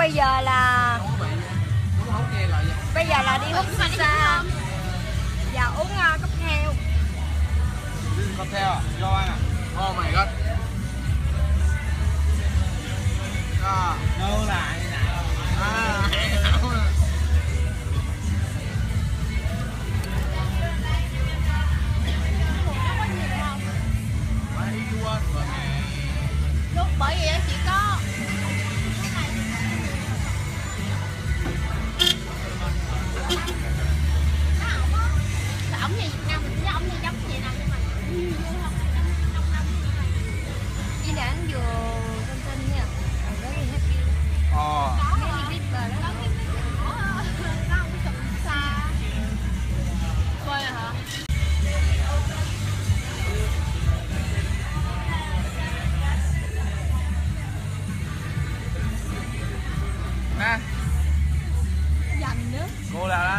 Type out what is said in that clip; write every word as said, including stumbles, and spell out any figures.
bây giờ là bây giờ là đi hút shisha và uống uh, cốc heo. Cốc heo à? Cho anh à? Oh my god. À, đâu lại nào. À, lúc bởi vì chỉ có ổng như Việt Nam mình với ổng như giống vậy nào nhưng mà đi để anh vừa tinh tinh nha, rất là happy. ờ. Mấy clipper đó. Nó không có xa. Coi à hả? Nè. Dành nữa. Cô là